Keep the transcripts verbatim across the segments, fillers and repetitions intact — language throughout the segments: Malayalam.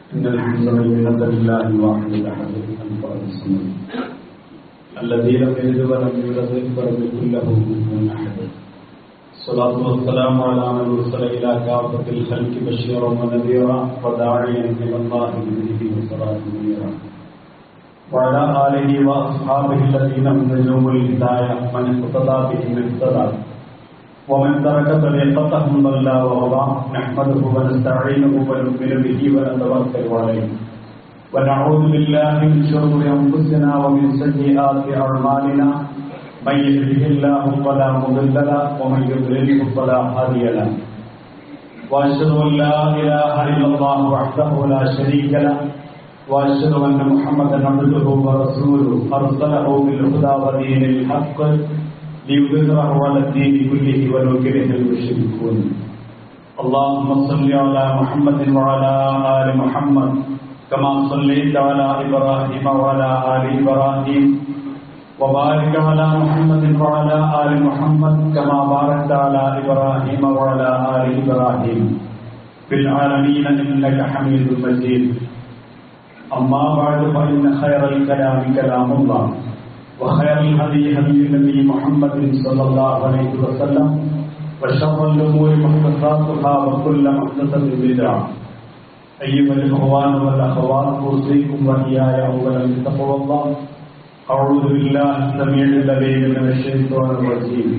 إن الحمد لله الواحد الأحد الفرد الصمد الذي لم يلد ولم يولد ولم يكن له كفوا أحد. الصلاة والسلام على من أرسل إلى كافة الخلق بشيرا ونذيرا وداعيا إلى الله بإذنه وسراجا منيرا، وعلى آله وأصحابه الذين هم نجوم الهداية من اقتدى بهم اهتدى ومن ترك طريقتهم ضل وغضى. نحمده ونستعينه ونؤمن به ونتوكل عليه ونعوذ بالله من شرور أنفسنا ومن سيئات أعمالنا. من يهده الله فلا مضل له ومن يضلل فلا هادي له. وأشهد أن لا إله إلا الله وحده لا شريك له وأشهد أن محمدا عبده ورسوله أرسله بالهدى ودين الحق ليظهره على الدين كله ولو كره المشركون. اللهم صل على محمد وعلى آل محمد كما صليت على إبراهيم وعلى آل إبراهيم وبارك على محمد وعلى آل محمد كما باركت على إبراهيم وعلى آل إبراهيم في العالمين إنك حميد مجيد. أما بعد فإن خير الكلام كلام الله وخير الهدي هدي النبي محمد صلى الله عليه وسلم وشر الأمور محدثاتها وكل محدثة بدعة. أيها الإخوان والأخوات، أوصيكم وإياي أولا بتقوى الله. أعوذ بالله السميع العليم من الشيطان الرجيم.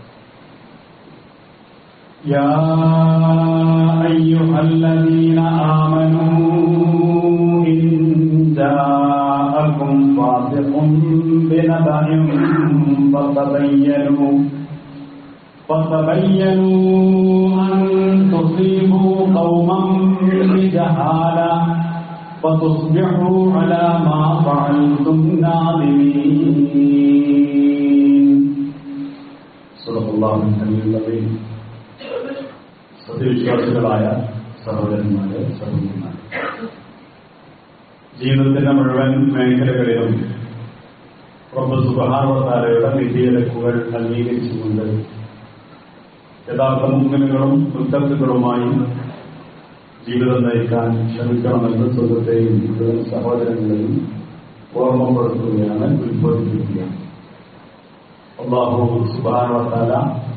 يا أيها الذين آمنوا إن جاءكم فاسق بنبأ فتبينوا فتبينوا أن تصيبوا قوما بجهالة فتصبحوا على ما فعلتم نادمين. صدق الله العلي العظيم. സത്യവിശ്വാസികളായ സഹോദരന്മാരെ സഹോദരിമാരെ, ജീവിതത്തിന്റെ മുഴുവൻ മേഖലകളിലും റബ്ബ് സുബ്ഹാനഹു വ തആലയുടെ വിധിവിലക്കുകൾ അംഗീകരിച്ചുകൊണ്ട് യഥാർത്ഥ മുഅ്മിനുകളും മുത്തഖികളുമായി ജീവിതം നയിക്കാൻ ശ്രമിക്കണമെന്ന് സ്വന്തത്തെയും മുഴുവൻ സഹോദരങ്ങളെയും ഓർമ്മപ്പെടുത്തുകയാണ്, ഉത്ബോധിപ്പിക്കുകയാണ്. അല്ലാഹു സുബ്ഹാനഹു വ തആല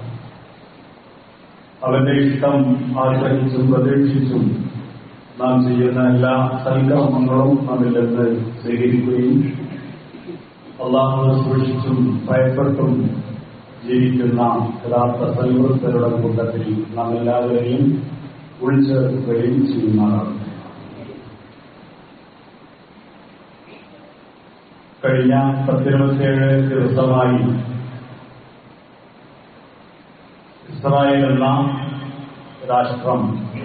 അവന്റെ ഇഷ്ടം ആഗ്രഹിച്ചും പ്രതീക്ഷിച്ചും നാം ചെയ്യുന്ന എല്ലാ സൽക്കർമ്മങ്ങളും നമ്മിൽ നിന്ന് സ്വീകരിക്കുകയും അല്ലാഹുവിനെ സൂക്ഷിച്ചും ഭയപ്പെട്ടും ജീവിക്കുന്ന യഥാർത്ഥ സൽവൃത്തരുടെ കൂട്ടത്തിൽ നാം എല്ലാവരെയും ഉൾച്ചേർക്കുകയും ചെയ്യുന്നതാണ്. കഴിഞ്ഞ പത്തിരുപത്തിയേഴ് ദിവസമായി ഇസ്രായേൽ എന്ന രാഷ്ട്രം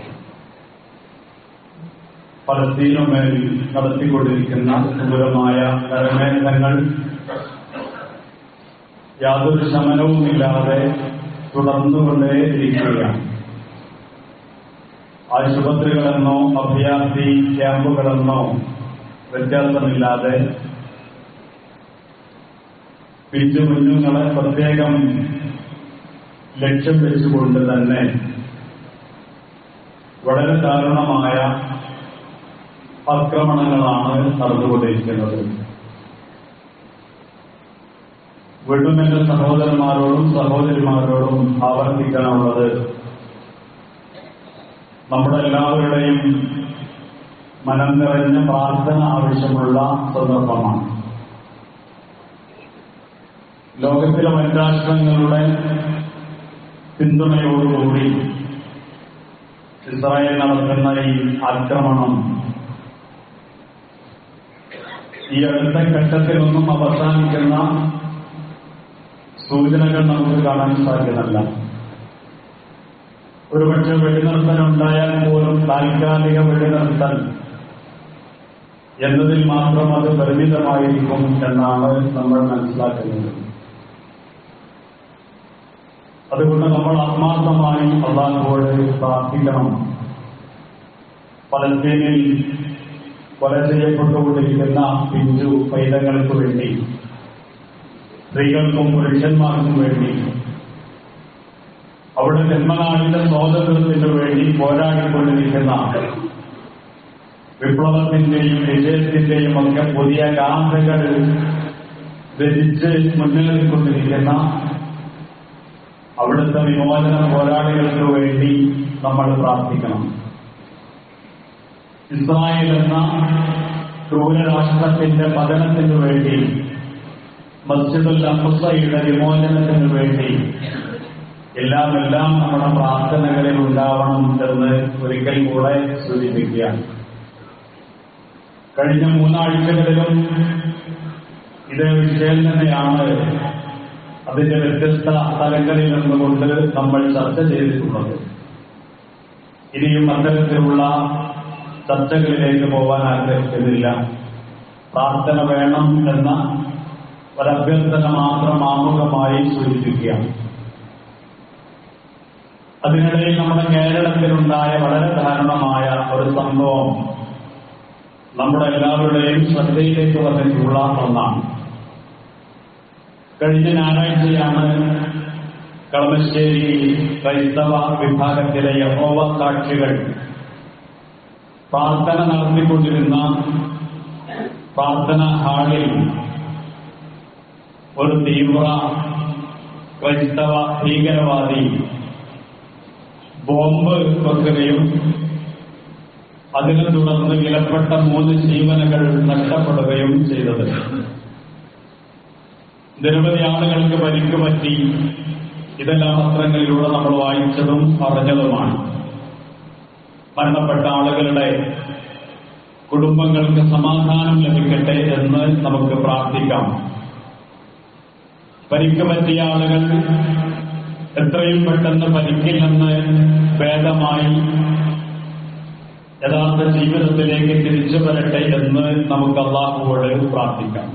ഫലസ്തീനുമേൽ നടത്തിക്കൊണ്ടിരിക്കുന്ന ക്രൂരമായ നരമേധങ്ങൾ യാതൊരു ശമനവുമില്ലാതെ തുടർന്നുകൊണ്ടേയിരിക്കുകയാണ്. ആശുപത്രികളെന്നോ അഭയാർത്ഥി ക്യാമ്പുകളെന്നോ വ്യത്യാസമില്ലാതെ പിഞ്ചു കുഞ്ഞുങ്ങളെ പ്രത്യേകം ലക്ഷ്യം വെച്ചുകൊണ്ട് തന്നെ വളരെ ദാരുണമായ ആക്രമണങ്ങളാണ് നടന്നുകൊണ്ടിരിക്കുന്നത്. വീണ്ടും എന്റെ സഹോദരന്മാരോടും സഹോദരിമാരോടും ആവർത്തിക്കാനുള്ളത്, നമ്മുടെ എല്ലാവരുടെയും മനം നിറഞ്ഞ പ്രാർത്ഥന ആവശ്യമുള്ള സന്ദർഭമാണ്. ലോകത്തിലെ മറ്റ് രാഷ്ട്രങ്ങളുടെ പിന്തുണയോടുകൂടി ഇസ്രായേൽ നടത്തുന്ന ഈ ആക്രമണം ഈ അടുത്ത ഘട്ടത്തിലൊന്നും അവസാനിക്കുന്ന സൂചനകൾ നമുക്ക് കാണാൻ സാധ്യമല്ല. ഒരുപക്ഷെ വെടിനിർത്തൽ ഉണ്ടായാൽ പോലും താൽക്കാലിക വെടിനിർത്തൽ എന്നതിൽ മാത്രം അത് പരിമിതമായിരിക്കും എന്നാണ് നമ്മൾ മനസ്സിലാക്കുന്നത്. അതുകൊണ്ട് നമ്മൾ ആത്മാർത്ഥമായി അല്ലാഹുവോട് പ്രാർത്ഥിക്കണം. ഫലസ്തീനിൽ കൊല ചെയ്യപ്പെട്ടുകൊണ്ടിരിക്കുന്ന പിഞ്ചു പൈതങ്ങൾക്ക് വേണ്ടി, സ്ത്രീകൾക്കും പുരുഷന്മാർക്കും വേണ്ടി, അവിടെ ജന്മനാടിന്റെ സ്വാതന്ത്ര്യത്തിനു വേണ്ടി പോരാടിക്കൊണ്ടിരിക്കുന്ന വിപ്ലവത്തിന്റെയും വിജയത്തിന്റെയും ഒക്കെ പുതിയ ഗാഥകൾ രചിച്ച് മുന്നേറിക്കൊണ്ടിരിക്കുന്ന അവിടുത്തെ വിമോചന പോരാളികൾക്ക് വേണ്ടി നമ്മൾ പ്രാർത്ഥിക്കണം. ഇസ്രായേൽ എന്ന ക്രൂരരാഷ്ട്രത്തിന്റെ പതനത്തിനു വേണ്ടി, മസ്ജിദുൽ അഖ്സയുടെ വിമോചനത്തിനു വേണ്ടി എല്ലാം എല്ലാം നമ്മുടെ പ്രാർത്ഥനകളിൽ ഉണ്ടാവണം എന്ന് ഒരിക്കൽ കൂടെ സൂചിപ്പിക്കുകയാണ്. കഴിഞ്ഞ മൂന്നാഴ്ചകളിലും ഇതേ വിഷയം തന്നെയാണ് അതിന്റെ വ്യത്യസ്ത തലങ്ങളിൽ നിന്നുകൊണ്ട് നമ്മൾ ചർച്ച ചെയ്തിട്ടുള്ളത്. ഇനിയും അത്തരത്തിലുള്ള ചർച്ചകളിലേക്ക് പോകാൻ ആഗ്രഹിക്കുന്നില്ല. പ്രാർത്ഥന വേണം എന്ന ഒരഭ്യർത്ഥന മാത്രം ആമുഖമായി സൂചിപ്പിക്കുകയാണ്. അതിനിടയിൽ നമ്മുടെ കേരളത്തിലുണ്ടായ വളരെ ദാരുണമായ ഒരു സംഭവം നമ്മുടെ എല്ലാവരുടെയും ശ്രദ്ധയിലേക്ക് വന്നിട്ടുള്ള ഒന്നാണ്. കഴിഞ്ഞ ഞായറാഴ്ചയാണ് കളമശ്ശേരി ക്രൈസ്തവ വിഭാഗത്തിലെ യഹോവ സാക്ഷികൾ പ്രാർത്ഥന നടത്തിക്കൊണ്ടിരുന്ന പ്രാർത്ഥന ഹാളിൽ ഒരു തീവ്ര ക്രൈസ്തവ ഭീകരവാദി ബോംബ് വെക്കുകയും അതിനെ തുടർന്ന് വിലപ്പെട്ട മൂന്ന് ജീവനുകൾ നഷ്ടപ്പെടുകയും ചെയ്തത്. നിരവധി ആളുകൾക്ക് പരിക്ക് പറ്റി. ഇതെല്ലാം പത്രങ്ങളിലൂടെ നമ്മൾ വായിച്ചതും പറഞ്ഞതുമാണ്. മരണപ്പെട്ട ആളുകളുടെ കുടുംബങ്ങൾക്ക് സമാധാനം ലഭിക്കട്ടെ എന്ന് നമുക്ക് പ്രാർത്ഥിക്കാം. പരിക്ക് പറ്റിയ ആളുകൾ എത്രയും പെട്ടെന്ന് പരിക്കിൽ നിന്ന് ഭേദമായി യഥാർത്ഥ ജീവിതത്തിലേക്ക് തിരിച്ചു വരട്ടെ എന്ന് നമുക്ക് അല്ലാഹുവോട് പ്രാർത്ഥിക്കാം.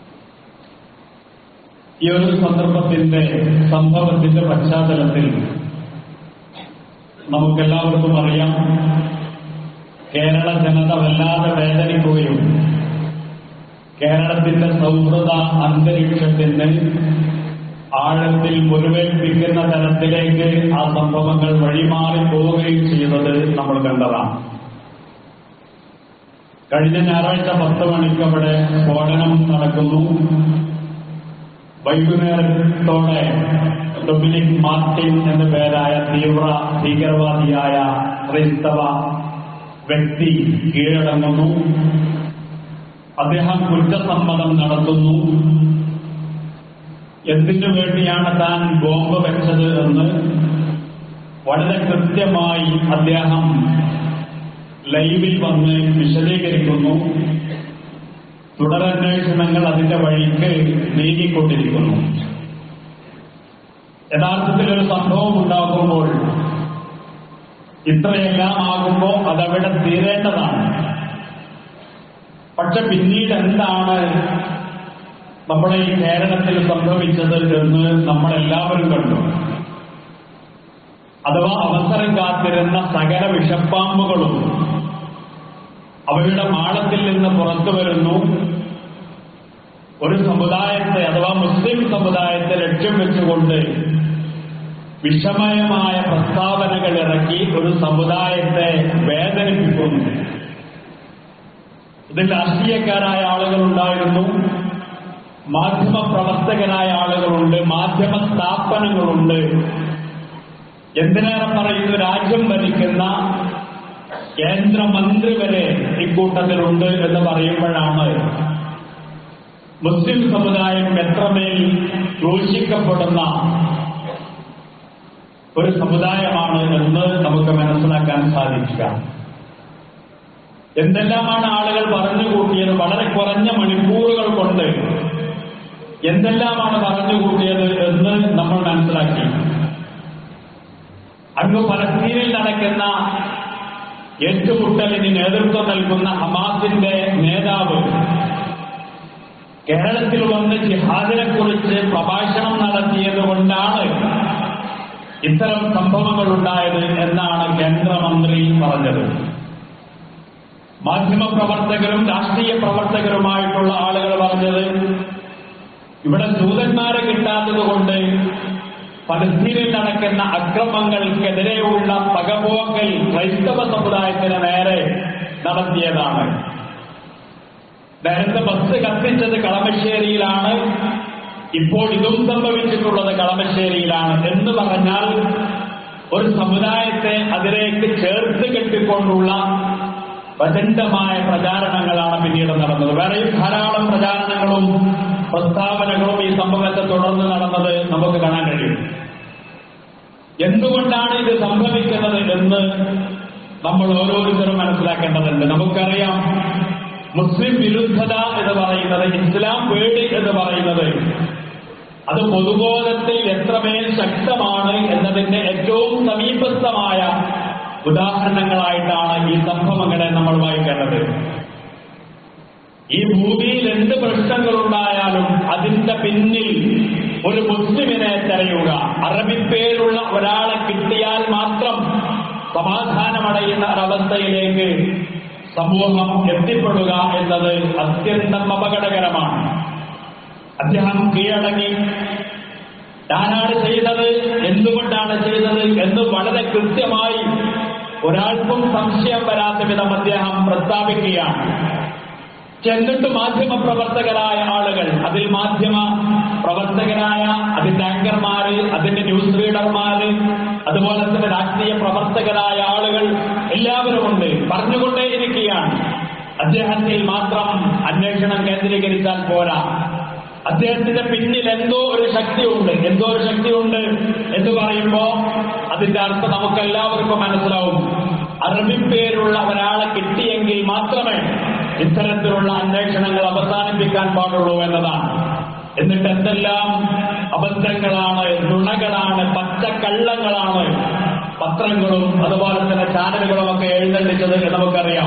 ഈ ഒരു സന്ദർഭത്തിന്റെ സംഭവത്തിന്റെ പശ്ചാത്തലത്തിൽ നമുക്കെല്ലാവർക്കും അറിയാം, കേരള ജനത വല്ലാതെ വേദനിക്കുകയും കേരളത്തിന്റെ സൗഹൃദ അന്തരീക്ഷത്തിന് ആഴത്തിൽ മുറിവേൽപ്പിക്കുന്ന തരത്തിലേക്ക് ആ സംഭവങ്ങൾ വഴിമാറി പോവുകയും ചെയ്യുന്നത് നമ്മൾ കണ്ടതാണ്. കഴിഞ്ഞ ഞായറാഴ്ച പത്ത് മണിക്ക് അവിടെ സ്ഫോടനം നടക്കുന്നു. വൈകുന്നേരത്തോടെ ഡൊമിനിക് മാർട്ടിൻ എന്ന പേരായ തീവ്ര ഭീകരവാദിയായ ക്രൈസ്തവ വ്യക്തി കീഴടങ്ങുന്നു. അദ്ദേഹം കുറ്റസമ്മതം നടത്തുന്നു. എന്തിനു വേണ്ടിയാണ് താൻ ബോംബ് വെച്ചത് എന്ന് വളരെ കൃത്യമായി അദ്ദേഹം ലൈവിൽ വന്ന് വിശദീകരിക്കുന്നു. തുടരന്വേഷണങ്ങൾ അതിന്റെ വഴിക്ക് നീങ്ങിക്കൊണ്ടിരിക്കുന്നു. യഥാർത്ഥത്തിൽ ഒരു സംഭവം ഉണ്ടാകുമ്പോൾ ഇത്രയെല്ലാം ആകുമ്പോൾ അതവിടെ തീരേണ്ടതാണ്. പക്ഷെ പിന്നീട് എന്താണ് നമ്മുടെ ഈ കേരളത്തിൽ സംഭവിച്ചത് എന്ന് നമ്മളെല്ലാവരും കണ്ടു. അഥവാ അവസരം കാത്തിരുന്ന സകല വിഷപ്പാമ്പുകളും അവയുടെ മാളത്തിൽ നിന്ന് പുറത്തു വരുന്നു. ഒരു സമുദായത്തെ അഥവാ മുസ്ലിം സമുദായത്തെ ലക്ഷ്യം വെച്ചുകൊണ്ട് വിഷമയമായ പ്രസ്താവനകൾ ഇറക്കി ഒരു സമുദായത്തെ വേദനിപ്പിക്കുന്നു. ഇതിൽ രാഷ്ട്രീയക്കാരായ ആളുകളുണ്ടായിരുന്നു, മാധ്യമ പ്രവർത്തകരായ ആളുകളുണ്ട്, മാധ്യമ സ്ഥാപനങ്ങളുണ്ട്, എന്തിനേറെ പറയുന്നു രാജ്യം ഭരിക്കുന്ന കേന്ദ്രമന്ത്രി വരെ ഇക്കൂട്ടത്തിലുണ്ട് എന്ന് പറയുമ്പോഴാണ് മുസ്ലിം സമുദായം എത്രമേൽ ക്രൂശിക്കപ്പെടുന്ന ഒരു സമുദായമാണ് എന്ന് നമുക്ക് മനസ്സിലാക്കാൻ സാധിക്കുക. എന്തെല്ലാമാണ് ആളുകൾ പറഞ്ഞുകൂട്ടിയത് വളരെ കുറഞ്ഞ മണിക്കൂറുകൾ കൊണ്ട് എന്തെല്ലാമാണ് പറഞ്ഞുകൂട്ടിയത് എന്ന് നമ്മൾ മനസ്സിലാക്കി. അങ്ങ് ഫലസ്തീനിൽ നടക്കുന്ന ഏറ്റുമുട്ടലിന് നേതൃത്വം നൽകുന്ന ഹമാസിന്റെ നേതാവ് കേരളത്തിൽ വന്ന് ജിഹാദിനെ കുറിച്ച് പ്രഭാഷണം നടത്തിയത് കൊണ്ടാണ് ഇത്തരം സംഭവങ്ങൾ ഉണ്ടായത് എന്നാണ് കേന്ദ്രമന്ത്രി പറഞ്ഞത്. മാധ്യമപ്രവർത്തകരും രാഷ്ട്രീയ പ്രവർത്തകരുമായിട്ടുള്ള ആളുകൾ പറഞ്ഞത് ഇവിടെ ജൂതന്മാരെ കിട്ടാത്തതുകൊണ്ട് ഫലസ്തീനിൽ നടക്കുന്ന അക്രമങ്ങൾക്കെതിരെയുള്ള പകപോക്കൽ ക്രൈസ്തവ സമുദായത്തിന് നേരെ നടത്തിയതാണ്. നേരത്തെ ബസ് കത്തിച്ചത് കളമശ്ശേരിയിലാണ്, ഇപ്പോൾ ഇതും സംഭവിച്ചിട്ടുള്ളത് കളമശ്ശേരിയിലാണ്. എന്ന് പറഞ്ഞാൽ ഒരു സമുദായത്തെ അതിലേക്ക് ചേർത്ത് കെട്ടിക്കൊണ്ടുള്ള പ്രചണ്ഡമായ പ്രചാരണങ്ങളാണ് പിന്നീട് നടന്നത്. വേറെയും ധാരാളം പ്രചാരണങ്ങളും പ്രസ്താവനകളും ഈ സംഭവത്തെ തുടർന്ന് നടന്നത് നമുക്ക് കാണാൻ കഴിയും. എന്തുകൊണ്ടാണ് ഇത് സംഭവിക്കുന്നത് എന്ന് നമ്മൾ ഓരോരുത്തരും മനസ്സിലാക്കേണ്ടതുണ്ട്. നമുക്കറിയാം, മുസ്ലിം വിരുദ്ധത എന്ന് പറയുന്നത്, ഇസ്ലാം പേടി എന്ന് പറയുന്നത്, അത് പൊതുബോധത്തിൽ എത്രമേൽ ശക്തമാണ് എന്നതിന്റെ ഏറ്റവും സമീപസ്ഥമായ ഉദാഹരണങ്ങളായിട്ടാണ് ഈ സംഭവങ്ങളെ നമ്മൾ വായിക്കേണ്ടത്. ഈ ഭൂമിയിൽ എന്ത് പ്രശ്നങ്ങളുണ്ടായാലും അതിന്റെ പിന്നിൽ ഒരു മുസ്ലിമിനെ തെരയുക, അറബിപ്പേരുള്ള ഒരാളെ കിട്ടിയാൽ മാത്രം സമാധാനമടയുന്ന ഒരവസ്ഥയിലേക്ക് സമൂഹം എത്തിപ്പെടുക എന്നത് അത്യന്തം അപകടകരമാണ്. അദ്ദേഹം കീഴടങ്ങി താനാണ് ചെയ്തത്, എന്തുകൊണ്ടാണ് ചെയ്തത് എന്ന് വളരെ കൃത്യമായി ഒരാൾക്കും സംശയം വരാത്ത വിധം അദ്ദേഹം പ്രസ്താവിക്കുകയാണ്. എന്നിട്ട് മാധ്യമ പ്രവർത്തകരായ ആളുകൾ, അതിൽ മാധ്യമ പ്രവർത്തകരായ അതിന്റെ ആങ്കർമാര്, അതിന്റെ ന്യൂസ് റീഡർമാര്, അതുപോലെ തന്നെ രാഷ്ട്രീയ പ്രവർത്തകരായ ആളുകൾ എല്ലാവരും ഉണ്ട്, പറഞ്ഞുകൊണ്ടേയിരിക്കുകയാണ് അദ്ദേഹത്തിൽ മാത്രം അന്വേഷണം കേന്ദ്രീകരിച്ചാൽ പോരാ, അദ്ദേഹത്തിന്റെ പിന്നിൽ എന്തോ ഒരു ശക്തിയുണ്ട്. എന്തോ ഒരു ശക്തിയുണ്ട് എന്ന് പറയുമ്പോ അതിന്റെ അർത്ഥം നമുക്കെല്ലാവർക്കും മനസ്സിലാവും. അറബിപ്പേരുള്ള ഒരാളെ കിട്ടിയെങ്കിൽ മാത്രമേ ഇത്തരത്തിലുള്ള അന്വേഷണങ്ങൾ അവസാനിപ്പിക്കാൻ പാടുള്ളൂ എന്നതാണ്. എന്നിട്ട് എന്തെല്ലാം അബദ്ധങ്ങളാണ്, നുണകളാണ്, പച്ചക്കള്ളങ്ങളാണ് പത്രങ്ങളും അതുപോലെ തന്നെ ചാനലുകളും ഒക്കെ എഴുന്നള്ളിച്ചത് എന്ന് നമുക്കറിയാം.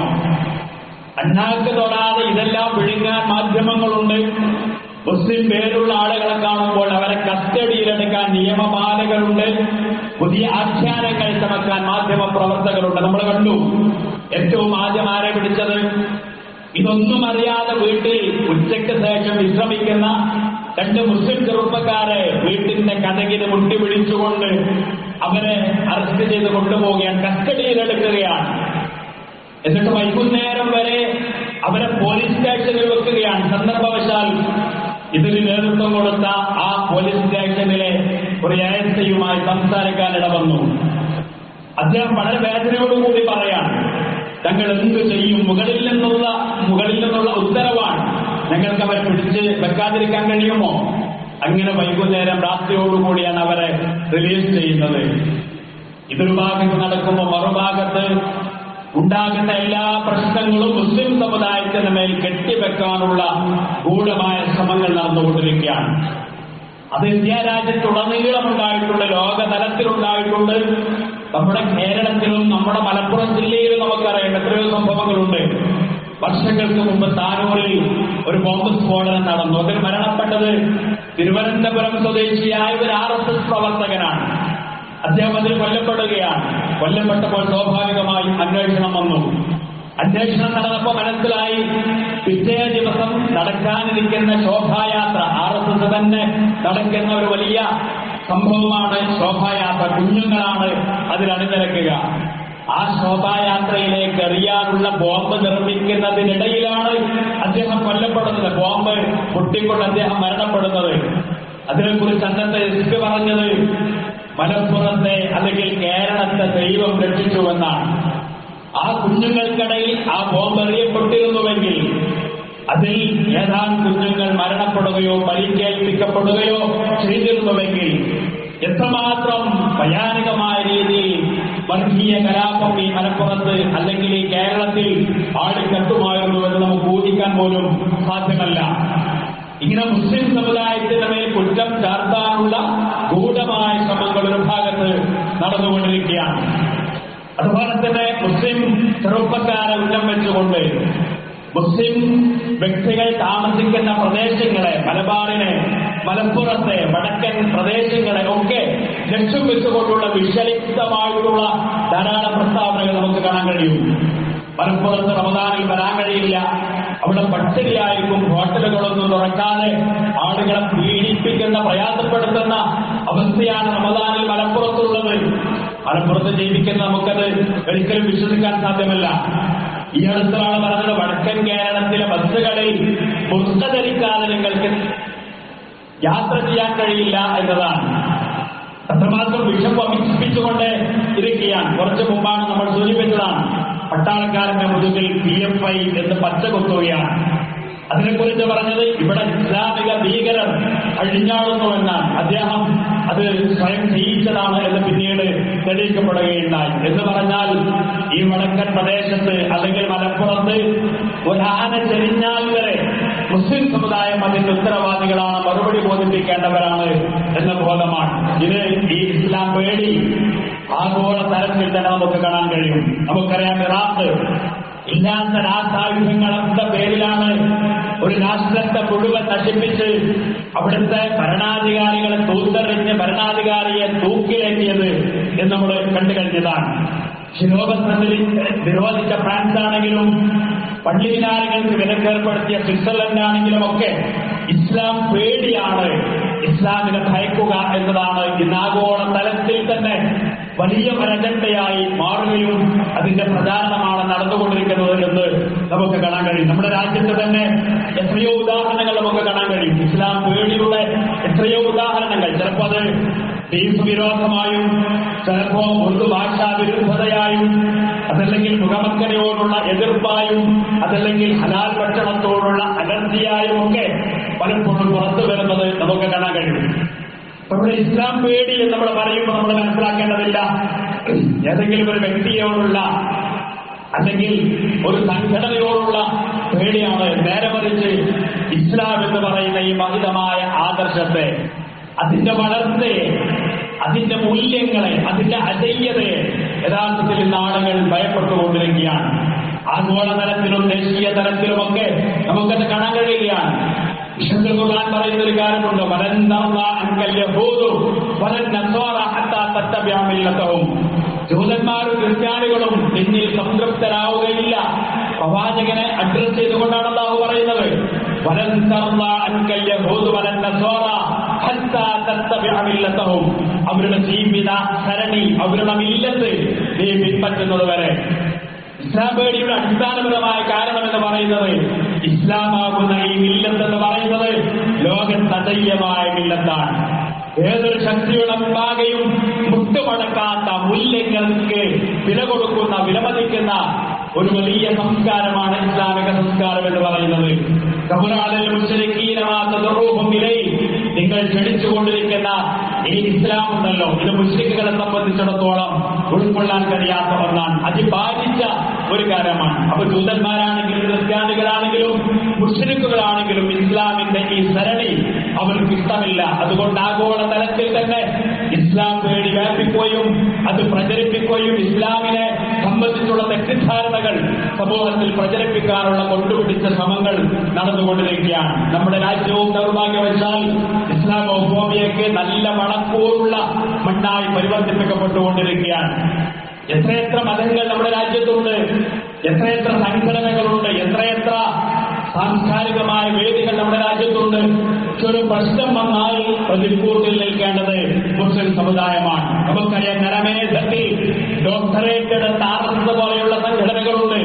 അണ്ണാക്ക് തൊടാതെ ഇതെല്ലാം വിഴുങ്ങാൻ മാധ്യമങ്ങളുണ്ട്. മുസ്ലിം പേരുള്ള ആളുകളെ കാണുമ്പോൾ അവരെ കസ്റ്റഡിയിലെടുക്കാൻ നിയമപാലകരുണ്ട്. പുതിയ ആഖ്യാനങ്ങൾ ചമക്കാൻ മാധ്യമ പ്രവർത്തകരുണ്ട്. നമ്മൾ കണ്ടു ഏറ്റവും ആദ്യം ആരെ പിടിച്ചത്? ഇതൊന്നും അറിയാതെ വീട്ടിൽ ഉച്ചയ്ക്ക് ശേഷം വിശ്രമിക്കുന്ന രണ്ട് മുസ്ലിം ചെറുപ്പക്കാരെ വീട്ടിന്റെ കതകിന് മുട്ടി പിടിച്ചുകൊണ്ട് അവരെ അറസ്റ്റ് ചെയ്ത് കൊണ്ടുപോവുകയാണ്, കസ്റ്റഡിയിലെടുക്കുകയാണ്. എന്നിട്ട് വൈകുന്നേരം വരെ അവരെ പോലീസ് സ്റ്റേഷനിൽ വെക്കുകയാണ്. സന്ദർഭവശാൽ ഇതിന് നേതൃത്വം കൊടുത്ത ആ പോലീസ് സ്റ്റേഷനിലെ ഒരു എ എസ് ഐയുമായി സംസാരിക്കാൻ ഇടവന്നു. അദ്ദേഹം വളരെ വേദനയോടുകൂടി പറയാൻ, തങ്ങൾ എന്ത് ചെയ്യും, മുകളിൽ നിന്നുള്ള മുകളിൽ നിന്നുള്ള ഉത്തരവാണ്, ഞങ്ങൾക്ക് അവരെ പിടിച്ച് വെക്കാതിരിക്കാൻ കഴിയുമോ? അങ്ങനെ വൈകുന്നേരം രാത്രിയോടുകൂടിയാണ് അവരെ റിലീസ് ചെയ്യുന്നത്. ഇതൊരു ഭാഗത്ത് നടക്കുമ്പോൾ മറുഭാഗത്ത് ഉണ്ടാകുന്ന എല്ലാ പ്രശ്നങ്ങളും മുസ്ലിം സമുദായത്തിന് മേൽ കെട്ടിവെക്കാനുള്ള ഗൂഢമായ ശ്രമങ്ങൾ നടന്നുകൊണ്ടിരിക്കുകയാണ്. അത് ഇന്ത്യ രാജ്യത്തുടനീളമുണ്ടായിട്ടുണ്ട്, ലോകതലത്തിലുണ്ടായിട്ടുണ്ട്. നമ്മുടെ കേരളത്തിലും നമ്മുടെ മലപ്പുറം ജില്ലയിലും നമുക്കറിയാം എത്രയോ സംഭവങ്ങളുണ്ട്. വർഷങ്ങൾക്ക് മുമ്പ് താനൂരിൽ ഒരു ബോംബ് സ്ഫോടനം നടന്നു. അതിൽ മരണപ്പെട്ടത് തിരുവനന്തപുരം സ്വദേശിയായ ഒരു ആർ എസ് എസ് പ്രവർത്തകനാണ്. അദ്ദേഹം അതിൽ കൊല്ലപ്പെടുകയാണ്. കൊല്ലപ്പെട്ടപ്പോൾ സ്വാഭാവികമായും അന്വേഷണം വന്നു. അന്വേഷണം നടന്നപ്പോൾ മനസ്സിലായി, പിറ്റേ ദിവസം നടക്കാനിരിക്കുന്ന ശോഭായാത്ര, ആർ എസ് എസ് തന്നെ നടക്കുന്ന ഒരു വലിയ സംഭവമാണ് ശോഭായാത്ര. കുഞ്ഞുങ്ങളാണ് അതിൽ അണിനിരക്കുക. ആ ശോഭായാത്രയിലേക്ക് എറിയാനുള്ള ബോംബ് നിർമ്മിക്കുന്നതിനിടയിലാണ് അദ്ദേഹം കൊല്ലപ്പെടുന്നത്. ബോംബ് പൊട്ടിക്കൊണ്ട് അദ്ദേഹം മരണപ്പെടുന്നത്. അതിനെക്കുറിച്ച് അന്നത്തെ എസ് പി പറഞ്ഞത്, മലപ്പുറത്തെ അല്ലെങ്കിൽ കേരളത്തെ ദൈവം രക്ഷിച്ചുവെന്നാണ്. ആ കുഞ്ഞുങ്ങൾക്കിടയിൽ ആ ബോംബ് എറിയപ്പെട്ടിരുന്നുവെങ്കിൽ അതിൽ ഏതാനും കുഞ്ഞുങ്ങൾ മരണപ്പെടുകയോ പരിക്കേൽപ്പിക്കപ്പെടുകയോ ചെയ്തിരുന്നുവെങ്കിൽ എത്രമാത്രം ഭയാനകമായ രീതിയിൽ വർഗീയ കലാപം ഈ മലപ്പുറത്ത് അല്ലെങ്കിൽ ഈ കേരളത്തിൽ ആടിക്കട്ടുമായിരുന്നുവെന്ന് നമുക്ക് ഊഹിക്കാൻ പോലും സാധ്യമല്ല. ഇങ്ങനെ മുസ്ലിം സമുദായത്തിന്റെ മേൽ കുറ്റം ചാർത്താനുള്ള ഗൂഢമായ ശ്രമങ്ങൾ ഒരു ഭാഗത്ത് നടന്നുകൊണ്ടിരിക്കുകയാണ്. അതുപോലെ തന്നെ മുസ്ലിം ചെറുപ്പക്കാരെ ഉന്നം വെച്ചുകൊണ്ട് മുസ്ലിം വ്യക്തികൾ താമസിക്കുന്ന പ്രദേശങ്ങളെ, മലബാറിനെ, മലപ്പുറത്തെ വടക്കൻ പ്രദേശങ്ങളെ ഒക്കെ ലക്ഷ്യം വെച്ചുകൊണ്ടുള്ള വിഷലിപ്തമായിട്ടുള്ള ധാരാളം പ്രസ്താവനകൾ നമുക്ക് കാണാൻ കഴിയും. മലപ്പുറത്ത് റമദാനിൽ വരാൻ കഴിയില്ല, അവിടെ പട്ടിണിയായിരിക്കും, ഹോട്ടലുകളൊന്നും തുറക്കാതെ ആളുകളെ പീഡിപ്പിക്കുന്ന, പ്രയാസപ്പെടുത്തുന്ന അവസ്ഥയാണ് റമദാനിൽ മലപ്പുറത്തുള്ളത്. മലപ്പുറത്ത് ജീവിക്കുന്ന നമുക്കത് ഒരിക്കലും വിശ്വസിക്കാൻ സാധ്യമല്ല. ഈ അടുത്താണ് പറഞ്ഞത് വടക്കൻ കേരളത്തിലെ ബസ്സുകളിൽ ബുർഖ ധരിക്കാതെ നിങ്ങൾക്ക് യാത്ര ചെയ്യാൻ കഴിയില്ല എന്നതാണ്. അത്രമാത്രം വിഷം വമിപ്പിച്ചുകൊണ്ട് ഇരിക്കുകയാണ്. കുറച്ചു മുമ്പാണ് നമ്മൾ സൂചിപ്പിച്ചതാണ്, പട്ടാളക്കാരന്റെ മുതുകിൽ പി എഫ് ഐ എന്ന് പച്ച കുത്തുകയാണ്. അതിനെക്കുറിച്ച് പറഞ്ഞത് ഇവിടെ ഇസ്ലാമിക ഭീകരർ അഴിഞ്ഞാടുന്നു എന്നാണ്. അദ്ദേഹം അത് സ്വയം ചെയ്യിച്ചതാണ് എന്ന് പിന്നീട് തെളിയിക്കപ്പെടുകയുണ്ടായി. എന്ന് പറഞ്ഞാൽ ഈ വടക്കൻ പ്രദേശത്ത് അല്ലെങ്കിൽ മലപ്പുറത്ത് ഒരാന ചെരിഞ്ഞാൽ വരെ മുസ്ലിം സമുദായം അതിന്റെ ഉത്തരവാദികളാണ്, മറുപടി ബോധിപ്പിക്കേണ്ടവരാണ് എന്ന ബോധമാണ്. ഇത് ഈ ഇസ്ലാം പേടി ആഗോള തലത്തിൽ തന്നെ നമുക്ക് കാണാൻ കഴിയും. നമുക്കറിയാം, ഇറാഖ് ഇല്ലാത്ത രാസായുധങ്ങളുടെ പേരിലാണ് ഒരു രാഷ്ട്രത്തെ മുഴുവൻ നശിപ്പിച്ച് അവിടുത്തെ ഭരണാധികാരികളെ തൂത്തെറിഞ്ഞ് ഭരണാധികാരിയെ തൂക്കിലേറ്റിയത് എന്ന് നമ്മൾ കണ്ടു കഴിഞ്ഞതാണ്. ശിരോപത്തിൽ വിരോധിച്ച ഫ്രാൻസ് ആണെങ്കിലും പള്ളിവിനാരങ്ങൾക്ക് വിലക്കേർപ്പെടുത്തിയ സ്വിറ്റ്സർലൻഡ് ആണെങ്കിലും ഒക്കെ ഇസ്ലാം പേടിയാണ്, ഇസ്ലാമിനെ ഭയക്കുക എന്നതാണ് ഇന്ന് ആഗോള തലത്തിൽ തന്നെ വലിയ അജണ്ടയായി മാറുകയും അതിന്റെ പ്രചാരണമാണ് നടന്നുകൊണ്ടിരിക്കുന്നത് എന്ന് നമുക്ക് കാണാൻ കഴിയും. നമ്മുടെ രാജ്യത്ത് തന്നെ എത്രയോ ഉദാഹരണങ്ങൾ നമുക്ക് കാണാൻ കഴിയും. ഇസ്ലാം പേടിയുടെ എത്രയോ ഉദാഹരണങ്ങൾ. ചിലപ്പോൾ അത് ബീഫ് വിരോധമായും, ചിലപ്പോ ഉറുദു ഭാഷാ വിരുദ്ധതയായും, അതല്ലെങ്കിൽ മുഖമക്കനയോടുള്ള എതിർപ്പായും, അതല്ലെങ്കിൽ ഹലാൽ ഭക്ഷണത്തോടുള്ള അലർജിയായും ഒക്കെ പലപ്പോഴും പുറത്തു വരുന്നത് നമുക്ക് കാണാൻ കഴിയും. നമ്മുടെ ഇസ്ലാം പേടി എന്ന് നമ്മൾ പറയുമ്പോൾ നമ്മൾ മനസ്സിലാക്കേണ്ടതില്ല ഏതെങ്കിലും ഒരു വ്യക്തിയോടുള്ള അല്ലെങ്കിൽ ഒരു സംഘടനയോടുള്ള പേടിയാണ്. നേരെ മറിച്ച് ഇസ്ലാം എന്ന് പറയുന്ന ഈ മഹിതമായ ആദർശത്തെ, അതിന്റെ വളർച്ചയെ, അതിന്റെ മൂല്യങ്ങളെ, അതിന്റെ അജയ്യതയെ യഥാർത്ഥത്തിൽ ഇന്ന് ആളുകൾ ഭയപ്പെട്ടുകൊണ്ടിരിക്കുകയാണ്. ആഗോള തലത്തിലും ദേശീയ തലത്തിലുമൊക്കെ നമുക്കത് കാണാൻ കഴിയുകയാണ്. വിശുദ്ധ ഖുർആൻ പറയുന്ന ഒരു കാര്യമുണ്ട്, വലൻ തർദ അൻകൽ യഹൂദു വലൻ നസ്വാറ ഹത്താ തത്തബിഅ മില്ലതഹും. ജൂതന്മാരും ക്രിസ്ത്യാനികളും നിന്നിൽ സംതൃപ്തരാവുകയില്ല. പ്രവാചകനെ അഡ്രസ് ചെയ്തുകൊണ്ടാണ് അല്ലാഹു പറയുന്നത്, വലൻ തർദ അൻകൽ യഹൂദു വലൻ നസ്വാറ ഹത്താ തത്തബിഅ മില്ലതഹും. അവരുടെ ജീവിത സരണി, അവരുടെ മില്ലത്ത് നീ പിൻപറ്റുന്നത് വരെ. ഇസ്ലാം പേടിയുടെ അടിസ്ഥാനപരമായ കാരണം എന്ന് പറയുന്നത്, ഇസ്ലാമാകുന്ന ഈ മില്ലത്ത് എന്ന് പറയുന്നത് ലോകത്തതയ്യമായ മില്ലത്താണ്. ഏതൊരു ശക്തിയുടെ മുമ്പാകെയും മുട്ടുമടക്കാത്ത, മൂല്യങ്ങൾക്ക് വില കൊടുക്കുന്ന, വിലമതിക്കുന്ന ഒരു വലിയ സംസ്കാരമാണ് ഇസ്ലാമിക സംസ്കാരം എന്ന് പറയുന്നത്. നിങ്ങൾ ക്ഷണിച്ചുകൊണ്ടിരിക്കുന്ന ഈ ഇസ്ലാം ഉണ്ടല്ലോ, ഇത് മുശ്രിക്കുകളെ സംബന്ധിച്ചിടത്തോളം ഉൾക്കൊള്ളാൻ കഴിയാത്ത ഒന്നാണ്, അതിബാധിച്ച ഒരു കാര്യമാണ്. അപ്പൊ ജൂതന്മാരാണെങ്കിലും ക്രിസ്ത്യാനികളാണെങ്കിലും മുശ്രിക്കുകളാണെങ്കിലും ഇസ്ലാമിന്റെ ഈ സരണി അവർക്ക് ഇഷ്ടമില്ല. അതുകൊണ്ട് ആഗോള തലത്തിൽ തന്നെ ഇസ്ലാം പേടി വ്യാപിക്കുകയും അത് പ്രചരിപ്പിക്കുകയും ഇസ്ലാമിനെ സംബന്ധിച്ചുള്ള തെറ്റിദ്ധാരണകൾ സമൂഹത്തിൽ പ്രചരിപ്പിക്കാനുള്ള കൊണ്ടുപിടിച്ച ശ്രമങ്ങൾ നടന്നുകൊണ്ടിരിക്കുകയാണ്. നമ്മുടെ രാജ്യവും ദൗർഭാഗ്യവശാൽ ഇസ്ലാമോഫോബിയയ്ക്ക് നല്ല മണക്കൂറുള്ള മണ്ണായി പരിവർത്തിപ്പിക്കപ്പെട്ടുകൊണ്ടിരിക്കുകയാണ്. എത്രയെത്ര മതങ്ങൾ നമ്മുടെ രാജ്യത്തുണ്ട്, എത്രയെത്ര സംഘടനകളുണ്ട്, എത്രയെത്ര സാംസ്കാരികമായ വേദികൾ നമ്മുടെ രാജ്യത്തുണ്ട്. ഒരു പ്രശ്നം വന്നാൽ പ്രതിക്കൂട്ടിൽ നിൽക്കേണ്ടത് മുസ്ലിം സമുദായമാണ്. നമുക്കറിയാം, നരമേധത്തിൽ ഡോക്ടറേറ്റ് എടുത്ത ആർ എസ് എസ് പോലെയുള്ള സംഘടനകളുണ്ട്.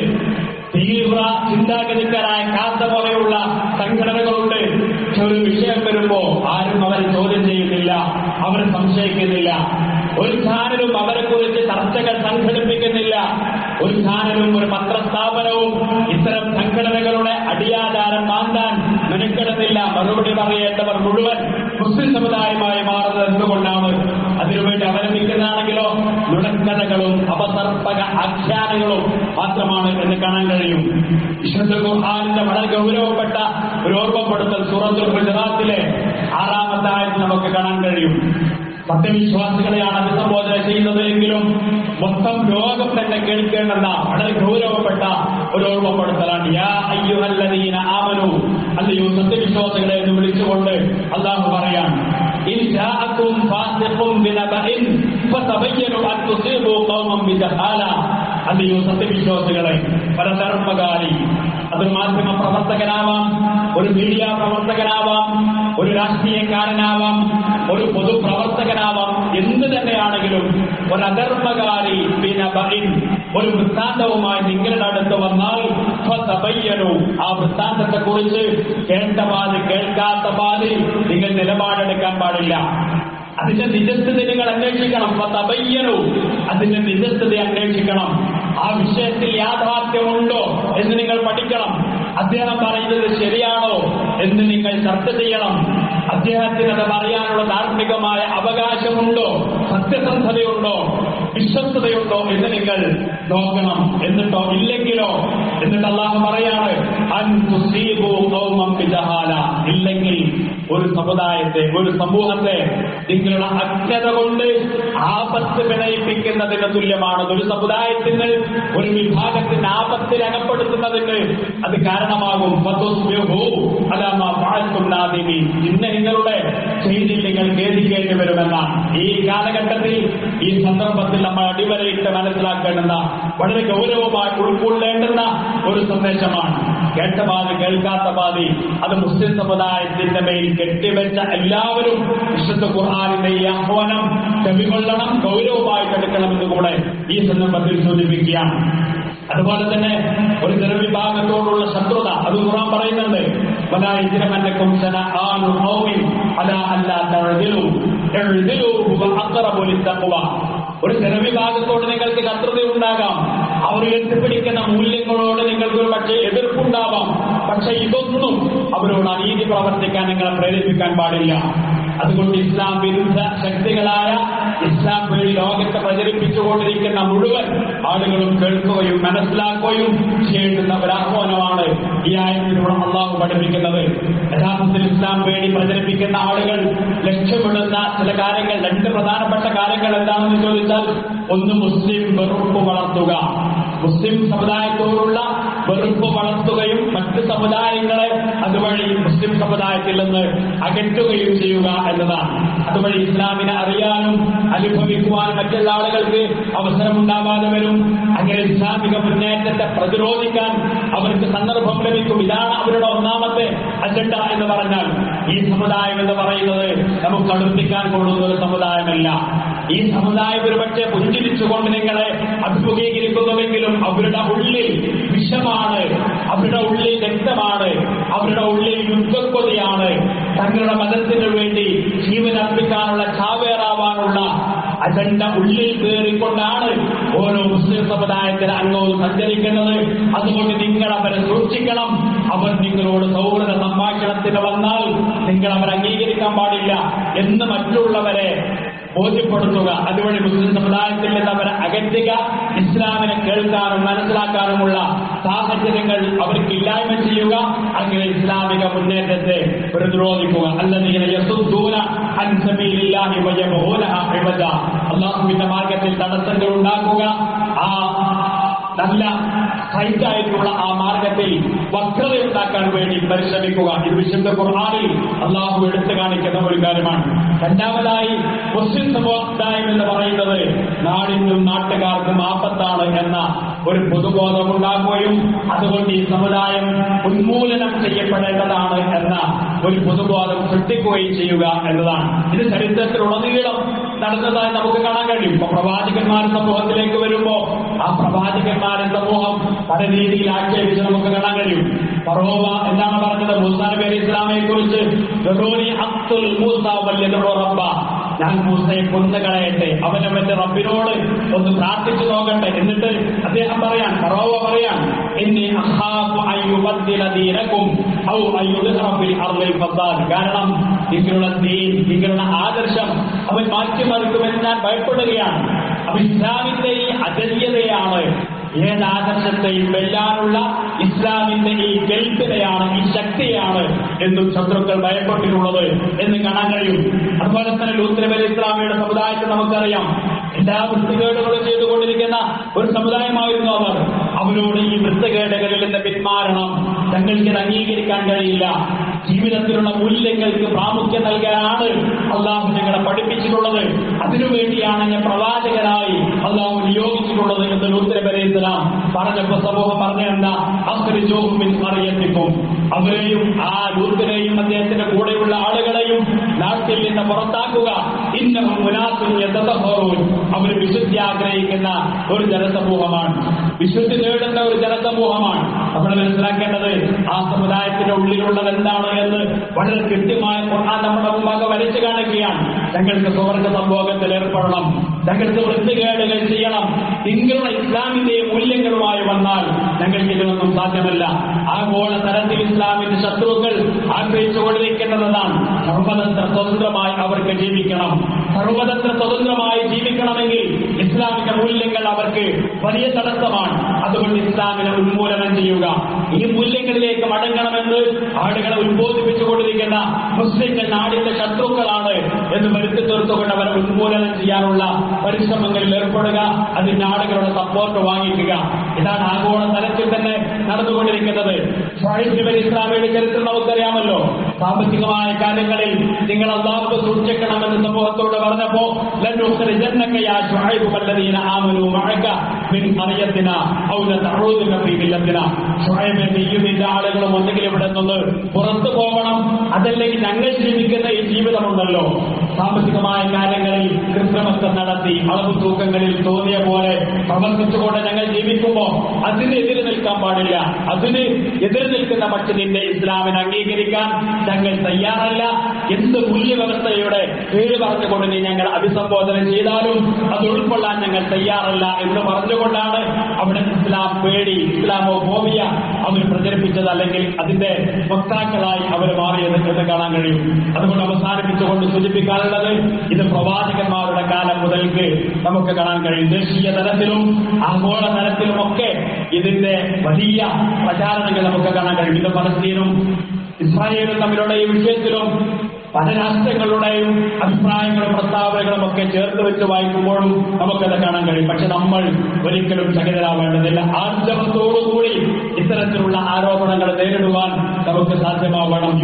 തീവ്ര ചിന്താഗതിക്കാരായ കാസ പോലെയുള്ള സംഘടനകളുണ്ട്. പക്ഷെ ഒരു വിഷയം വരുമ്പോ ആരും അവരെ ചോദ്യം ചെയ്യുന്നില്ല, അവർ സംശയിക്കുന്നില്ല. ഒരു ചാനലും അവരെ കുറിച്ച് ചർച്ചകൾ സംഘടിപ്പിക്കുന്നില്ല. ഒരു ചാനലും ഒരു പത്രസ്ഥാപനവും ഇത്തരം സംഘടനകളുടെ അടിയാധാരം മാന്താൻ മെനക്കെടുന്നില്ല. മറുപടി പറയേണ്ടവർ മുഴുവൻ മുസ്ലിം സമുദായമായി മാറുന്നത് എന്തുകൊണ്ടാണ്? അതിനുവേണ്ടി അവലംബിക്കുന്നതാണെങ്കിലോ നുണക്കഥകളും അപസർപ്പക ആഖ്യാനങ്ങളും മാത്രമാണ് എന്ന് കാണാൻ കഴിയും. വിശുദ്ധ ഖുർആനിന്റെ വളരെ ഗൗരവപ്പെട്ട ഒരു ഓർമ്മപ്പെടുത്തൽ സൂറത്തുൽ ഹുജറാത്തിലെ ആറാമത്തെ ആയത്തിൽ നമുക്ക് കാണാൻ കഴിയും. സത്യവിശ്വാസികളെയാണ് അഭിസംബോധന ചെയ്യുന്നത് എങ്കിലും മൊത്തം ലോകം തന്നെ കേൾക്കേണ്ടെന്ന വളരെ ഗൗരവപ്പെട്ട ഒരു ഓർമ്മപ്പെടുത്തലാണ്. യാ അയ്യുഹല്ലദീന ആമനൂ, അല്ലയോ സത്യവിശ്വാസികളെ എന്ന് വിളിച്ചുകൊണ്ട് അല്ലാഹു പറയാണ്, ഇൻ ജാഅകും ഫാസിഖുൻ ബിനബഇൻ ഫതബയ്യനു അൻ തുസീബു ഖൗമൻ ബിജഹാല. അല്ലയോ സത്യവിശ്വാസികളെ, പരധർമ്മകാരി, അതൊരു മാധ്യമ പ്രവർത്തകനാവാം, ഒരു മീഡിയ പ്രവർത്തകനാവാം, ഒരു രാഷ്ട്രീയക്കാരനാവാം, ഒരു പൊതുപ്രവർത്തകനാവാം, എന്ത് തന്നെയാണെങ്കിലും ഒരു അധർമ്മകാരി ബിനബഇൻ ഒരു വൃത്താന്തവുമായി നിങ്ങളുടെ അടുത്ത് വന്നാൽ ഫതബയ്യനു, ആ വൃത്താന്തത്തെ കുറിച്ച് കേട്ട പാതി കേൾക്കാത്ത പാതി നിങ്ങൾ നിലപാടെടുക്കാൻ പാടില്ല. അതിന്റെ നിജസ്ഥിതി നിങ്ങൾ അന്വേഷിക്കണം. ഫതബയ്യനു, അതിന്റെ നിജസ്ഥിതി അന്വേഷിക്കണം. ആ വിഷയത്തിൽ യാഥാർത്ഥ്യമുണ്ടോ എന്ന് നിങ്ങൾ പഠിക്കണം. അദ്ദേഹം പറയുന്നത് ശരിയാണോ എന്ന് നിങ്ങൾ ചർച്ച ചെയ്യണം. അദ്ദേഹത്തിന് അത് പറയാനുള്ള ധാർമ്മികമായ അവകാശമുണ്ടോ, സത്യസന്ധതയുണ്ടോ, വിശ്വസ്തതയുണ്ടോ എന്ന് നിങ്ങൾ നോക്കണം. എന്നിട്ടോ ഇല്ലെങ്കിലോ, എന്നിട്ട് അല്ലാഹു പറയാണ് അൻ തുസീബു ഖൗമൻ ബിജഹാല, ഇല്ലെങ്കിൽ ഒരു സമുദായത്തെ, ഒരു സമൂഹത്തെ നിങ്ങളുടെ അജ്ഞത കൊണ്ട് ആപത്ത് വിനയിപ്പിക്കുന്നതിന് തുല്യമാണ്. ഒരു സമുദായത്തിന്, ഒരു വിഭാഗത്തിന് ആപത്തിൽ അകപ്പെടുത്തുന്നതിന് അത് കാരണമാകും. ഇന്ന് നിങ്ങളുടെ ചെയ്തിൽ നിങ്ങൾ ഖേദിക്കേണ്ടി വരുമെന്നാണ്. ഈ കാലഘട്ടത്തിൽ, ഈ സന്ദർഭത്തിൽ നമ്മൾ അടിവരയിട്ട് മനസ്സിലാക്കേണ്ടുന്ന, വളരെ ഗൗരവമായി ഉൾക്കൊള്ളേണ്ടുന്ന ഒരു സന്ദേശമാണ്. കേട്ട പാതി കേൾക്കാത്ത പാതി അത് മുസ്ലിം സമുദായത്തിന്റെ മേൽ കെട്ടിവെച്ച എല്ലാവരും വിശുദ്ധ ഖുർആനിന്റെ ഈ ആഹ്വാനം ചെവികൊള്ളണം, ഗൗരവമായിട്ട് എടുക്കണമെന്ന് കൂടെ ഈ സന്ദർഭത്തിൽ സൂചിപ്പിക്കുകയാണ്. അതുപോലെ തന്നെ ഒരു ജനവിഭാഗത്തോടുള്ള ശത്രുത അത് ഖുർആൻ പറയുന്നുണ്ട്. വലാ യജ്രിമന്നകും ശനആനു ഖൗമിൻ അലാ അല്ലാ തഅദിലു ഇഅ്ദിലു ഹുവ അഖറബു ലിത്തഖ്വ. ഒരു ജനവിഭാഗത്തോട് നിങ്ങൾക്ക് ശത്രുത ഉണ്ടാകാം, അവർ എത്തിപ്പിടിക്കുന്ന മൂല്യങ്ങളോട് നിങ്ങൾക്ക് ഒരു പക്ഷേ എതിർപ്പുണ്ടാവാം. പക്ഷെ ഇതൊന്നും അവരോട് അനീതി പ്രവർത്തിക്കാൻ നിങ്ങളെ പ്രേരിപ്പിക്കാൻ പാടില്ല. അതുകൊണ്ട് ഇസ്ലാം വിരുദ്ധ ശക്തികളായ ഇസ്ലാം പേടി ലോകത്തെ പ്രചരിപ്പിച്ചുകൊണ്ടിരിക്കുന്ന മുഴുവൻ ആളുകളും കേൾക്കുകയും മനസ്സിലാക്കുകയും ചെയ്യേണ്ടുന്ന ഒരു ആഹ്വാനമാണ് ഈ ആയത്തിലൂടെ അള്ളാഹു പഠിപ്പിക്കുന്നത്. യഥാർത്ഥത്തിൽ ഇസ്ലാം പേടി പ്രചരിപ്പിക്കുന്ന ആളുകൾ ലക്ഷ്യമിടുന്ന ചില കാര്യങ്ങൾ, രണ്ട് പ്രധാനപ്പെട്ട കാര്യങ്ങൾ എന്താണെന്ന് ചോദിച്ചാൽ, ഒന്ന് മുസ്ലിം വെറുപ്പ് വളർത്തുക, മുസ്ലിം സമുദായത്തോടുള്ള വെറുപ്പ് വളർത്തുകയും മറ്റ് സമുദായങ്ങളെ അതുവഴി മുസ്ലിം സമുദായത്തിൽ നിന്ന് അകറ്റുകയും ചെയ്യുക എന്നതാണ്. അതുവഴി ഇസ്ലാമിനെ അറിയാനും അനുഭവിക്കുവാനും മറ്റുള്ള ആളുകൾക്ക് അവസരമുണ്ടാവാതെ വരും. അങ്ങനെ ഇസ്ലാമിക മുന്നേറ്റത്തെ പ്രതിരോധിക്കാൻ അവർക്ക് സന്ദർഭം ലഭിക്കും. ഇതാണ് അവരുടെ ഒന്നാമത്തെ അജണ്ട എന്ന് പറഞ്ഞാൽ, ഈ സമുദായം എന്ന് പറയുന്നത് നമുക്ക് അടുപ്പിക്കാൻ കൊള്ളുന്ന ഒരു സമുദായമല്ല. ഈ സമുദായം ഒരുപക്ഷെ പുഞ്ചിരിച്ചുകൊണ്ട് നിങ്ങളെ അഭിമുഖീകരിക്കുന്നുവെങ്കിലും അവരുടെ ഉള്ളിൽ വിഷമാണ്, അവരുടെ ഉള്ളിൽ രക്തമാണ്, അവരുടെ ഉള്ളിൽ യുദ്ധക്കൊതിയാണ്. തങ്ങളുടെ മതത്തിനു വേണ്ടി ജീവനർപ്പിക്കാനുള്ള, ചാവേറാവാനുള്ള അജണ്ട ഉള്ളിൽ കയറിക്കൊണ്ടാണ് ഓരോ മുസ്ലിം സമുദായത്തിന് അംഗവും സഞ്ചരിക്കുന്നത്. അതുകൊണ്ട് നിങ്ങൾ അവരെ സൂക്ഷിക്കണം. അവർ നിങ്ങളോട് സൗഹൃദ സംഭാഷണത്തിന് വന്നാൽ നിങ്ങൾ അവരെ അംഗീകരിക്കാൻ പാടില്ല എന്ന് മറ്റുള്ളവരെ ബോധ്യപ്പെടുത്തുക. അതുവഴി മുസ്ലിം സമുദായത്തിൽ നിന്ന് അവരെ അകറ്റുക. ഇസ്ലാമിനെ കേൾക്കാനും മനസ്സിലാക്കാനുമുള്ള സാഹചര്യങ്ങൾ അവർക്ക് ഇല്ലായ്മ ചെയ്യുക. അങ്ങനെ ഇസ്ലാമിക മുന്നേറ്റത്തെ പ്രതിരോധിക്കുക. അല്ലദീന യസുദ്ദൂന അൻ സബീലില്ലാഹി വയബ്ഗൂനഹ ഇവജ, അല്ലാഹുവിന്റെ മാർഗത്തിൽ തടസ്സങ്ങൾ ഉണ്ടാക്കുക. ആ നല്ല ഹൈറ്റായിട്ടുള്ള ആ മാർഗത്തിൽ വക്രതയുണ്ടാക്കാൻ വേണ്ടി പരിശ്രമിക്കുക. ഇത് വിശുദ്ധ ഖുർആനിൽ അള്ളാഹു എടുത്തു കാണിക്കുന്ന ഒരു കാര്യമാണ്. രണ്ടാമതായി മുസ്ലിം സമുദായം എന്ന് പറയുന്നത് നാടിനും നാട്ടുകാർക്കും ആപത്താണ് എന്ന ഒരു പൊതുബോധം ഉണ്ടാക്കുകയും അതുകൊണ്ട് ഈ സമുദായം ഉന്മൂലനം ചെയ്യപ്പെടേണ്ടതാണ് എന്ന ഒരു പൊതുബോധം സൃഷ്ടിക്കുകയും ചെയ്യുക എന്നതാണ്. ഇത് ചരിത്രത്തിലുടനീളം നടന്നതായി നമുക്ക് കാണാൻ കഴിയും. ഇപ്പൊ പ്രവാചകന്മാർ സമൂഹത്തിലേക്ക് വരുമ്പോ ആ പ്രവാചകന്മാരെ സമൂഹം പല രീതിയിൽ ആക്ഷേപിച്ച് നമുക്ക് കാണാൻ കഴിയും. ഫറോവ എന്താണ് പറഞ്ഞത് മൂസാ നബി അലൈഹി ഇസ്ലാമിനെ കുറിച്ച്? ഞാൻ മൂസയെ കൊന്നുകളയട്ടെ, അവനവന്റെ റബ്ബിനോട് ഒന്ന് പ്രാർത്ഥിച്ചു നോക്കട്ടെ. എന്നിട്ട് അദ്ദേഹം പറയാൻ, ഫറോവ പറയാൻ, ഇന്നി അഖാഫു അൻ യുബദ്ദില ദീനകും ഔ അൻ യുദ്ഹിറ ഫിൽ അർളിൽ ഫസാദ്. കാരണം നിങ്ങളുടെ ദീൻ, നിങ്ങളുടെ ആദർശം അവൻ മാറ്റിമറിക്കുമെന്ന് ഞാൻ ഭയപ്പെടുകയാണ്. അപ്പൊ ഇസ്ലാമിന്റെ ഈ അജല്യതയാണ്, ഏത് ആദർശത്തെയും വെല്ലാനുള്ള ഇസ്ലാമിന്റെ ഈ കെൽപ്പിനെയാണ്, ഈ ശക്തിയാണ് എന്നും ശത്രുക്കൾ ഭയപ്പെട്ടിട്ടുള്ളത് എന്ന് കാണാൻ കഴിയും. അതുപോലെ തന്നെ ലൂത്ത് നബി അലൈഹി ഇസ്ലാമിയുടെ സമുദായത്തെ നമുക്കറിയാം. എല്ലാ വൃത്തികേടുകളും ചെയ്തുകൊണ്ടിരിക്കുന്ന ഒരു സമുദായമായിരുന്നു അവർ. അവരോട് ഈ വൃത്തികേടുകളിൽ നിന്ന് പിന്മാറണം, തങ്ങൾക്ക് അംഗീകരിക്കാൻ കഴിയില്ല, ജീവിതത്തിലുള്ള മൂല്യങ്ങൾക്ക് പ്രാമുഖ്യം നൽകാനാണ് അള്ളാഹു ഞങ്ങളെ പഠിപ്പിച്ചിട്ടുള്ളത്. അതിനുവേണ്ടിയാണ് ഞാൻ പ്രവാചകനായി അള്ളാഹു നിയോഗിച്ചിട്ടുള്ളത് പറഞ്ഞിട്ടുള്ളത് എന്ന് ലൂത്ത് നബി അലൈഹി സ്വലാം പറഞ്ഞപ്പോൾ സമൂഹം പറഞ്ഞെന്താ? അഖ്രിജൂഹും മിൻ ഖറിയത്തിക്കും, അവരെയും ആ ലൂത്തിനെയും അദ്ദേഹത്തിന്റെ കൂടെയുള്ള ആളുകളെയും നാട്ടിൽ നിന്ന് പുറത്താക്കുക. ഇന്നഹും മുനാഫിഖൂൻ യതതഹറൂൻ, അവർ വിശുദ്ധി ആഗ്രഹിക്കുന്ന ഒരു ജനസമൂഹമാണ്, വിശുദ്ധി നേടുന്ന ഒരു ജനസമൂഹമാണ്. നമ്മൾ മനസ്സിലാക്കേണ്ടത് ആ സമുദായത്തിന്റെ ഉള്ളിലുള്ളത് എന്താണ് എന്ന് വളരെ കൃത്യമായ ഖുർആൻ നമ്മുടെ മുമ്പാകെ വരച്ചു കാണിക്കുകയാണ്. ഞങ്ങൾക്ക് സ്വർഗ്ഗ സംഭോഗത്തിൽ ഏർപ്പെടണം, ഞങ്ങൾക്ക് വൃത്തികേടുകൾ ചെയ്യണം, നിങ്ങളുടെ ഇസ്ലാമിന്റെ മൂല്യങ്ങളുമായി വന്നാൽ ഞങ്ങൾക്ക് ഇതിനൊന്നും സാധ്യമല്ല. ആഗോള തലത്തിൽ ഇസ്ലാമിന്റെ ശത്രുക്കൾ ആഗ്രഹിച്ചുകൊണ്ടിരിക്കുന്നതാണ് സർവതന്ത്ര സ്വതന്ത്രമായി അവർക്ക് ജീവിക്കണം. സർവതന്ത്ര സ്വതന്ത്രമായി ജീവിക്കണമെങ്കിൽ ഇസ്ലാമിക മൂല്യങ്ങൾ അവർക്ക് വലിയ തടസ്സമാണ്. അതുകൊണ്ട് ഇസ്ലാമിനെ ഉന്മൂലനം ചെയ്യുക, ഈ മൂല്യങ്ങളിലേക്ക് മടങ്ങണമെന്ന് ആളുകളെ ഉത്ബോധിപ്പിച്ചുകൊണ്ടിരിക്കുന്ന മുസ്ലിങ്ങൾ നാടിന്റെ ശത്രുക്കളാണ് എന്ന് വരുത്തി തീർത്തുകൊണ്ട് അവരെ ഉന്മൂലനം ചെയ്യാനുള്ള പരിശ്രമങ്ങളിൽ ഏർപ്പെടുക, അതിന് ആളുകളുടെ സപ്പോർട്ട് വാങ്ങിക്കുക. ഇതാണ് ആഗോള തലത്തിൽ തന്നെ നടന്നുകൊണ്ടിരിക്കുന്നത്. ഷുഐബ് നബി ഇസ്ലാമിയുടെ ചരിത്രം നമുക്കറിയാമല്ലോ. സാമ്പത്തികമായ കാര്യങ്ങളിൽ നിങ്ങൾ അല്ലാഹു സൂക്ഷിക്കണമെന്ന് സമൂഹത്തോട് പറഞ്ഞപ്പോ ലനുഖ്രിജന്നക യാ ഷുഐബ് വല്ലദീന ആമനൂ മഅക മിൻ ഖറിയത്തിനാ ഔ ലതഊദുക ഫീ മില്ലത്തിനാ. ഷുഐബ് നബിയും ഇതിന്റെ ആളുകളും ഒന്നുകിൽ ഇവിടെ നിന്ന് പുറത്തു പോകണം, അതല്ലെങ്കിൽ ഞങ്ങൾ ജീവിക്കുന്ന ഈ ജീവിതമുണ്ടല്ലോ, സാമ്പത്തികമായ കാര്യങ്ങളിൽ കൃത്രിമത്വം നടത്തി അളവ് തൂക്കങ്ങളിൽ തോന്നിയ പോലെ പ്രവർത്തിച്ചുകൊണ്ട് ഞങ്ങൾ ജീവിക്കുമ്പോൾ അതിന് എതിര് നിൽക്കാൻ പാടില്ല. അതിന് എതിര് നിൽക്കുന്ന പക്ഷത്തിന്റെ ഇസ്ലാമിനെ അംഗീകരിക്കാൻ ഞങ്ങൾ തയ്യാറല്ല. എന്ത് മൂല്യവ്യവസ്ഥയുടെ പേര് പറഞ്ഞുകൊണ്ട് നീ ഞങ്ങൾ അഭിസംബോധന ചെയ്താലും അത് ഉൾക്കൊള്ളാൻ ഞങ്ങൾ തയ്യാറല്ല എന്ന് പറഞ്ഞുകൊണ്ടാണ് അവിടെ ഇസ്ലാം പേടി, ഇസ്ലാമോ ഫോബിയ അവർ പ്രചരിപ്പിച്ചത്, അല്ലെങ്കിൽ അതിന്റെ വക്താക്കളായി അവർ മാറിയത് എന്ന് കാണാൻ കഴിയും. അതുകൊണ്ട് അവസാനിപ്പിച്ചുകൊണ്ട് സൂചിപ്പിക്കാനുള്ളത്, ഇത് പ്രവാചകന്മാരുടെ കാലം മുതൽക്ക് നമുക്ക് കാണാൻ കഴിയും. ദേശീയ തലത്തിലും ആഗോള തലത്തിലുമൊക്കെ ഇതിന്റെ വലിയ പ്രചാരണങ്ങൾ നമുക്ക് കാണാൻ കഴിയും. ഇത് പലസ്തീനും ഇസ്രായേലും തമ്മിലുള്ള ഈ വിഷയത്തിലും പല രാഷ്ട്രങ്ങളുടെയും അഭിപ്രായങ്ങളും പ്രസ്താവനകളും ഒക്കെ ചേർത്ത് വെച്ച് വായിക്കുമ്പോഴും നമുക്കത് കാണാൻ കഴിയും. പക്ഷെ നമ്മൾ ഒരിക്കലും ചകിതരാവേണ്ടതില്ല. ആർജവത്തോടുകൂടി ഇത്തരത്തിലുള്ള ആരോപണങ്ങൾ നേരിടുവാൻ നമുക്ക് സാധ്യമാവണം.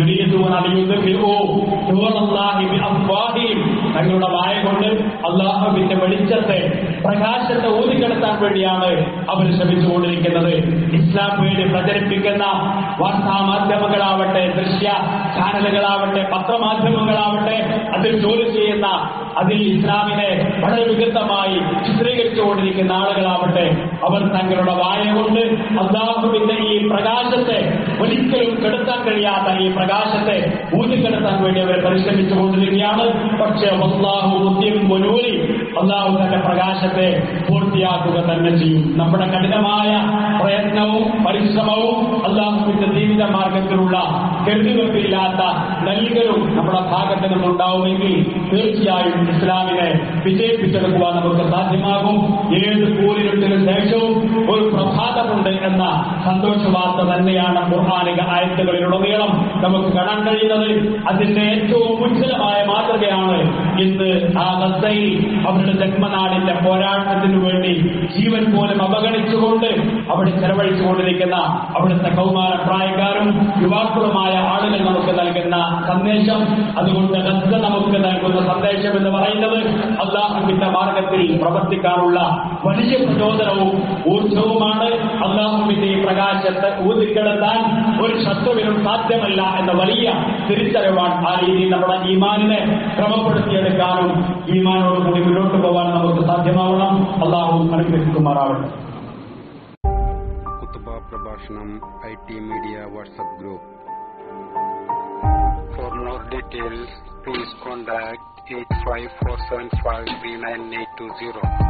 തങ്ങളുടെ വായ കൊണ്ട് അല്ലാഹുവിന്റെ വെളിച്ചത്തെ, പ്രകാശത്തെ ഊതിക്കെടുത്താൻ വേണ്ടിയാണ് അവർ ശ്രമിച്ചുകൊണ്ടിരിക്കുന്നത്. ഇസ്ലാം വേണ്ടി പ്രചരിപ്പിക്കുന്ന വാർത്താ മാധ്യമങ്ങളാവട്ടെ, ദൃശ്യ ചാനലുകളാവട്ടെ, പത്രമാധ്യമങ്ങളാവട്ടെ, അതിൽ ജോലി ചെയ്യുന്ന, അതിൽ ഇസ്ലാമിനെ വളരെ വികൃതമായി ചിത്രീകരിച്ചുകൊണ്ടിരിക്കുന്ന ആളുകളാവട്ടെ, അവർ തങ്ങളുടെ വായ കൊണ്ട് അല്ലാഹുവിന്റെ ഈ പ്രകാശത്തെ, ഒരിക്കലും കെടുത്താൻ കഴിയാത്ത ഈ പ്രകാശത്തെ ഊതിക്കെടുത്താൻ വേണ്ടി അവർ പരിശ്രമിച്ചുകൊണ്ടിരിക്കുകയാണ്. പക്ഷേ അല്ലാഹു മുത്തിയും നൂരി, അല്ലാഹു തന്റെ പ്രകാശത്തെ പൂർത്തിയാക്കുക തന്നെ ചെയ്യും. നമ്മുടെ കഠിനമായ പ്രയത്നവും പരിശ്രമവും അല്ലാഹുവിന്റെ ജീവിത മാർഗത്തിലുള്ള കെടുതിവെപ്പില്ലാത്ത നൽകലും നമ്മുടെ ഭാഗത്ത് നിന്നുണ്ടാവുമെങ്കിൽ തീർച്ചയായും ഇസ്ലാമിനെ വിജയിപ്പിച്ചെടുക്കുവാൻ നമുക്ക് സാധ്യമാകും. ഏത് കൂരിരുട്ടിന് ശേഷവും ഒരു പ്രഭാതമുണ്ട് എന്ന സന്തോഷ വാർത്ത തന്നെയാണ് ഖുർആനിക ആയത്തുകളിലുടനീളം നമുക്ക് കാണാൻ കഴിയുന്നത്. അതിന്റെ ഏറ്റവും ഉജ്ജ്വലമായ മാതൃകയാണ് ഇന്ന് ആ ഗസയിൽ അവരുടെ ജന്മനാടിന്റെ പോരാട്ടത്തിനു വേണ്ടി ജീവൻ പോലും അവഗണിച്ചുകൊണ്ട് അവിടെ ചെലവഴിച്ചുകൊണ്ടിരിക്കുന്ന അവിടുത്തെ കൗമാരപ്രായക്കാരും യുവാക്കളുമായ ആളുകൾ നമുക്ക് നൽകുന്ന സന്ദേശം. അതുകൊണ്ട് ഗസ നമുക്ക് നൽകുന്ന സന്ദേശം എന്ന് പറയുന്നത് അല്ലാഹുവിന്റെ മാർഗത്തിൽ പ്രവർത്തിക്കാനുള്ള വലിയ പ്രചോദനവും ഊർജവുമാണ്. അല്ലാഹുവിന്റെ ഈ പ്രകാശത്തെ ഊതിക്കെടുത്താൻ ഒരു ശത്രുവിനും സാധ്യമല്ല എന്ന വലിയ തിരിച്ചറിവാൻ ആ രീതിയിൽ നമ്മുടെ ഈമാനിനെ ക്രമപ്പെടുത്തിയെടുക്കാനും ഈമാനോടുകൂടി മുന്നോട്ട് പോകാൻ നമുക്ക് സാധ്യമാവണം. അല്ലാഹു അനുഗ്രഹിക്കുമാറാവട്ടെ. കുത്തുബ പ്രഭാഷണം I T media WhatsApp group. For more details, please contact eight five four seven five three nine eight two zero.